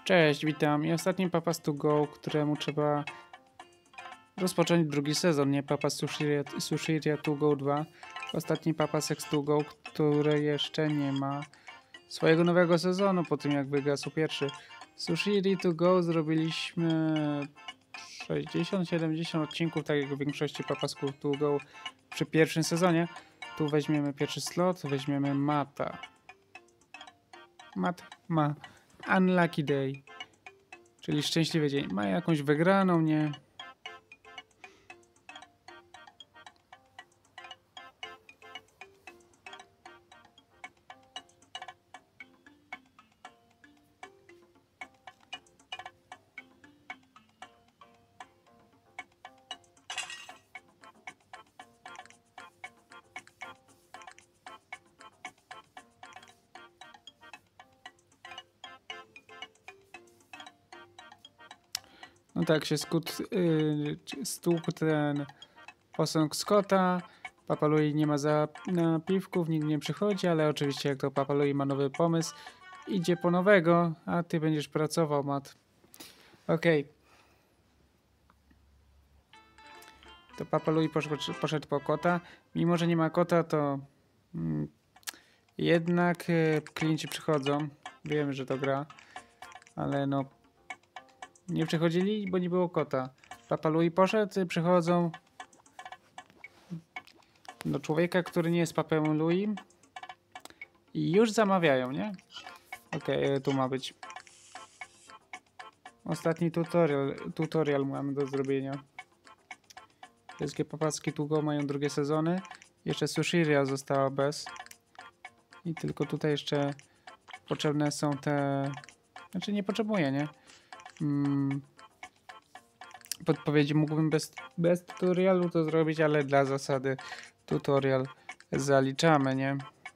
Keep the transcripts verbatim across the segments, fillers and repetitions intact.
Cześć, witam. I ostatni Papas to Go, któremu trzeba rozpocząć drugi sezon, nie? Papas Sushiria, Sushiria to Go dwa. Ostatni Papas X to Go, który jeszcze nie ma swojego nowego sezonu po tym, jak wygasł pierwszy. Sushiri to Go zrobiliśmy sześćdziesiąt siedemdziesiąt odcinków, tak jak w większości Papasków to Go przy pierwszym sezonie. Tu weźmiemy pierwszy slot, weźmiemy Mata. Mat ma Unlucky Day, czyli szczęśliwy dzień. Ma jakąś wygraną, nie? No tak się skut, yy, stłukł ten posąg Scotta. Papa Louie nie ma za napiwków, nikt nie przychodzi, ale oczywiście jak to Papa Louie ma nowy pomysł, idzie po nowego, a ty będziesz pracował, Matt. Okej. Okay. To Papa Louie poszedł, poszedł po kota. Mimo że nie ma kota, to mm, jednak yy, klienci przychodzą. Wiemy, że to gra, ale no nie przychodzili, bo nie było kota. Papa Louie poszedł, przychodzą do człowieka, który nie jest Papą Louie i już zamawiają, nie? Okej, okay, tu ma być. Ostatni tutorial, tutorial mamy do zrobienia. Wszystkie papaski to Go mają drugie sezony. Jeszcze Sushiria została bez. I tylko tutaj jeszcze potrzebne są te... Znaczy nie potrzebuję, nie? Hmm. Podpowiedzi mógłbym bez, bez tutorialu to zrobić, ale dla zasady tutorial zaliczamy, nie?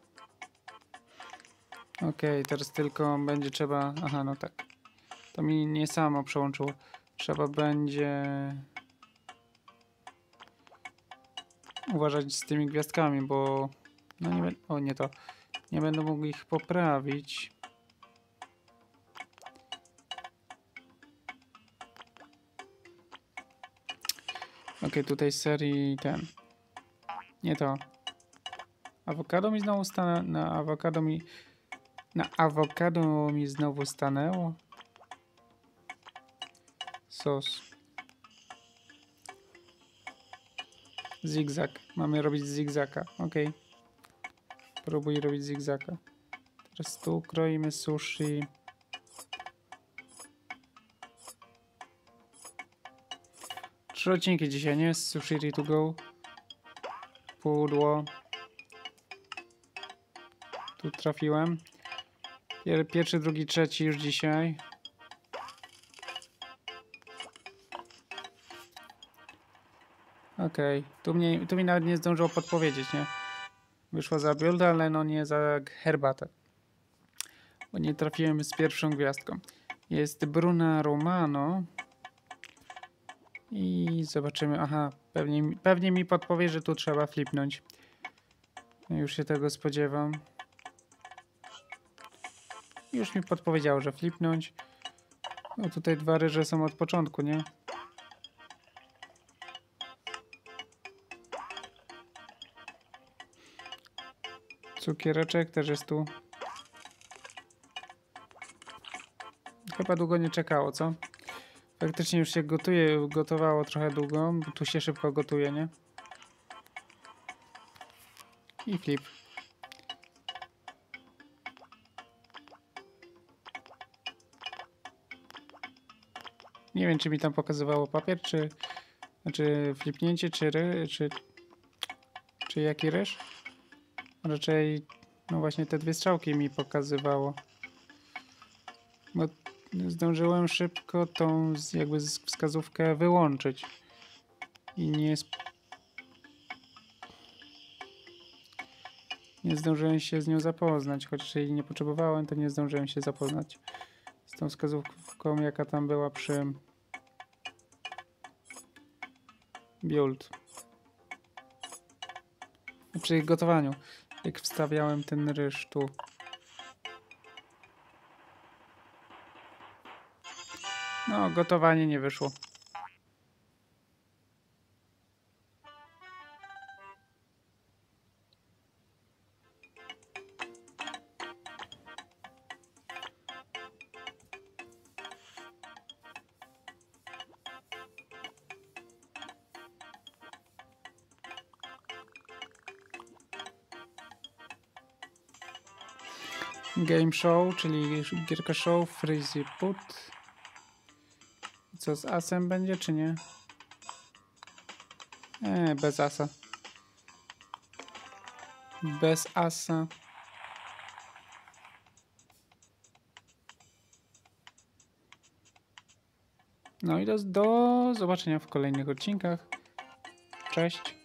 Okej, okay, teraz tylko będzie trzeba... Aha, no tak. To mi nie samo przełączyło. Trzeba będzie uważać z tymi gwiazdkami, bo... No nie będę... O, nie to. Nie będę mógł ich poprawić. Okej, okay, tutaj z serii ten... Nie to. Awokado mi znowu stanęło. Na awokado mi. Na awokado mi znowu stanęło. Sos. Zigzag. Mamy robić zigzaga. Ok. Próbuj robić zigzaga. Teraz tu kroimy sushi. Trzy odcinki dzisiaj, nie? Z Sushiri to Go. Pudło. Tu trafiłem. Pierwszy, drugi, trzeci już dzisiaj. Okej. Okay. Tu, mnie, tu mi nawet nie zdążyło podpowiedzieć, nie? Wyszło za build, ale no nie za herbatę. Bo nie trafiłem z pierwszą gwiazdką. Jest Bruna Romano. I zobaczymy. Aha, pewnie, pewnie mi podpowie, że tu trzeba flipnąć. Już się tego spodziewam. Już mi podpowiedziało, że flipnąć. No tutaj dwa ryże są od początku, nie? Cukiereczek też jest tu. Chyba długo nie czekało, co? Faktycznie już się gotuje, gotowało trochę długo, bo tu się szybko gotuje, nie? I flip. Nie wiem, czy mi tam pokazywało papier, czy... Znaczy flipnięcie, czy ry, czy... Czy jaki ryż? Raczej... No właśnie te dwie strzałki mi pokazywało. Bo zdążyłem szybko tą jakby wskazówkę wyłączyć. I nie... Nie zdążyłem się z nią zapoznać, chociaż jej nie potrzebowałem, to nie zdążyłem się zapoznać z tą wskazówką, jaka tam była przy build. Przy gotowaniu, jak wstawiałem ten ryż tu. No, gotowanie nie wyszło. Game show, czyli gierka show, freezy put. Co z asem będzie, czy nie? Eee, bez asa. Bez asa. No i do, do zobaczenia w kolejnych odcinkach. Cześć.